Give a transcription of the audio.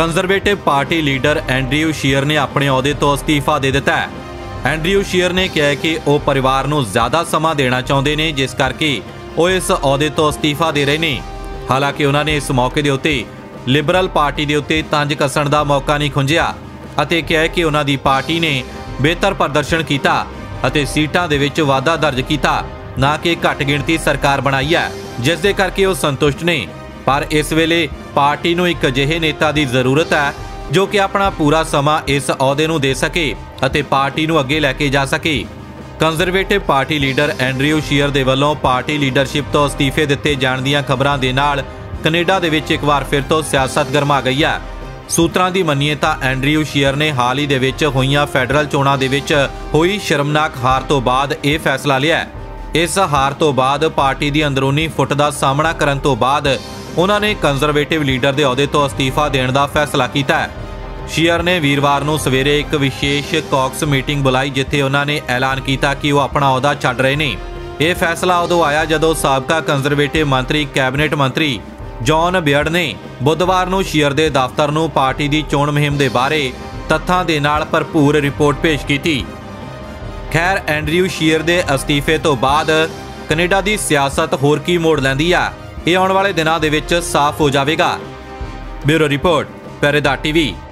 Conservative party leader Andrew Scheer ਨੇ ਆਪਣੇ ਅਹੁਦੇ ਤੋਂ ਅਸਤੀਫਾ ਦੇ ਦਿੱਤਾ ਹੈ। ਐਂਡਰਿਊ ਸ਼ੀਅਰ ਨੇ ਕਿਹਾ ਕਿ ਉਹ ਪਰਿਵਾਰ ਨੂੰ ਜ਼ਿਆਦਾ ਸਮਾਂ ਦੇਣਾ ਚਾਹੁੰਦੇ ਨੇ, ਜਿਸ ਕਰਕੇ ਉਹ ਇਸ ਅਹੁਦੇ ਤੋਂ ਅਸਤੀਫਾ ਦੇ ਰਹੇ ਨੇ। ਹਾਲਾਂਕਿ ਉਹਨਾਂ ਨੇ ਇਸ ਮੌਕੇ ਦੇ ਉੱਤੇ ਲਿਬਰਲ ਪਾਰਟੀ ਦੇ ਉੱਤੇ ਤੰਜ ਕੱਸਣ ਦਾ ਮੌਕਾ ਨਹੀਂ ਖੁੰਝਿਆ ਅਤੇ ਕਿਹਾ ਕਿ ਉਹਨਾਂ ਦੀ ਪਾਰਟੀ ਨੇ ਬਿਹਤਰ ਪ੍ਰਦਰਸ਼ਨ ਕੀਤਾ ਅਤੇ ਸੀਟਾਂ ਦੇ ਵਿੱਚ ਵਾਧਾ ਦਰਜ ਕੀਤਾ, ਨਾ ਕਿ ਘੱਟ ਗਿਣਤੀ ਸਰਕਾਰ ਬਣਾਈ ਹੈ, ਜਿਸ ਦੇ ਕਰਕੇ ਉਹ ਸੰਤੁਸ਼ਟ ਨੇ। ਪਰ ਇਸ ਵੇਲੇ ਪਾਰਟੀ ਨੂੰ ਇੱਕ ਅਜਿਹੇ ਨੇਤਾ ਦੀ ਜ਼ਰੂਰਤ ਹੈ ਜੋ ਕਿ ਆਪਣਾ ਪੂਰਾ ਸਮਾਂ ਇਸ ਅਹੁਦੇ ਨੂੰ ਦੇ ਸਕੇ ਅਤੇ ਪਾਰਟੀ ਨੂੰ ਅੱਗੇ ਲੈ ਕੇ ਜਾ ਸਕੇ। Conservative party leader Andrew Scheer ਦੇ ਵੱਲੋਂ ਪਾਰਟੀ ਲੀਡਰਸ਼ਿਪ ਤੋਂ ਅਸਤੀਫੇ ਦਿੱਤੇ ਜਾਣ ਦੀਆਂ ਖਬਰਾਂ ਦੇ ਨਾਲ ਕੈਨੇਡਾ ਦੇ ਵਿੱਚ ਇੱਕ ਵਾਰ ਫਿਰ ਤੋਂ ਸਿਆਸਤ ਗਰਮਾ ਗਈ ਹੈ। ਸੂਤਰਾਂ ਦੀ ਮੰਨੀਏ ਤਾਂ ਐਂਡਰਿਊ ਸ਼ੀਅਰ ਨੇ ਹਾਲ ਹੀ ਦੇ ਵਿੱਚ ਹੋਈਆਂ ਫੈਡਰਲ ਚੋਣਾਂ ਦੇ ਵਿੱਚ ਹੋਈ ਸ਼ਰਮਨਾਕ ਹਾਰ ਤੋਂ ਬਾਅਦ ਇਹ ਫੈਸਲਾ ਲਿਆ। ਇਸ ਹਾਰ ਤੋਂ ਬਾਅਦ ਪਾਰਟੀ ਦੀ ਅੰਦਰੂਨੀ ਫੁੱਟ ਦਾ ਸਾਹਮਣਾ ਕਰਨ ਤੋਂ ਬਾਅਦ ਉਹਨਾਂ ਨੇ ਕੰਜ਼ਰਵੇਟਿਵ ਲੀਡਰ ਦੇ ਅਹੁਦੇ ਤੋਂ ਅਸਤੀਫਾ ਦੇਣ ਦਾ ਫੈਸਲਾ ਕੀਤਾ। ਸ਼ੀਅਰ ਨੇ ਵੀਰਵਾਰ ਨੂੰ ਸਵੇਰੇ ਇੱਕ ਵਿਸ਼ੇਸ਼ ਕਾਕਸ ਮੀਟਿੰਗ ਬੁਲਾਈ, ਜਿੱਥੇ ਉਹਨਾਂ ਨੇ ਐਲਾਨ ਕੀਤਾ ਕਿ ਉਹ ਆਪਣਾ ਅਹੁਦਾ ਛੱਡ ਰਹੇ ਨੇ। ਇਹ ਫੈਸਲਾ ਉਦੋਂ ਆਇਆ ਜਦੋਂ ਸਾਬਕਾ ਕੰਜ਼ਰਵੇਟਿਵ ਮੰਤਰੀ ਕੈਬਨਿਟ ਮੰਤਰੀ ਜੌਨ ਬੇਅਰਡ ਨੇ ਬੁੱਧਵਾਰ ਨੂੰ ਸ਼ੀਅਰ ਦੇ ਦਫ਼ਤਰ ਨੂੰ ਪਾਰਟੀ ਦੀ ਚੋਣ ਮੁਹਿੰਮ ਦੇ ਬਾਰੇ ਤੱਥਾਂ ਦੇ ਨਾਲ ਭਰਪੂਰ ਰਿਪੋਰਟ ਪੇਸ਼ ਕੀਤੀ। ਖੈਰ, ਐਂਡਰਿਊ ਸ਼ੀਅਰ ਦੇ ਅਸਤੀਫੇ ਤੋਂ ਬਾਅਦ ਕੈਨੇਡਾ ਦੀ ਸਿਆਸਤ ਹੋਰ ਕੀ ਮੋੜ ਲੈਂਦੀ ਆ, ਇਹ ਆਉਣ ਵਾਲੇ ਦਿਨਾਂ ਦੇ ਵਿੱਚ ਸਾਫ਼ ਹੋ ਜਾਵੇਗਾ। Bureau report, Pehredar TV.